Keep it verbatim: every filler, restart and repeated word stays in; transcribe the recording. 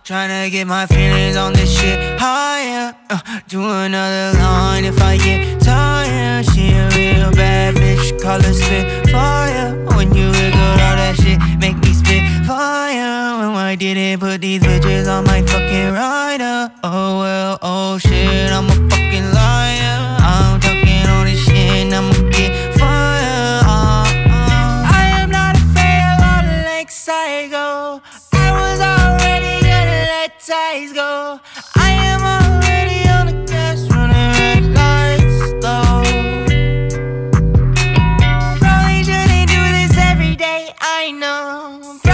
Tryna get my feelings on this shit higher. uh, Do another line if I get tired. She a real bad bitch, call her spit fire. When you wiggle all that shit, make me spit fire. When I didn't put these bitches on my fucking rider. Oh well, oh shit, I'm a fucking liar. I'm talking all this shit, I'ma get fired. uh, uh. I am not afraid of all the lengths I go. I was already gonna let ties go. I am already on the gas, running red lights though. Probably shouldn't do this every day, I know.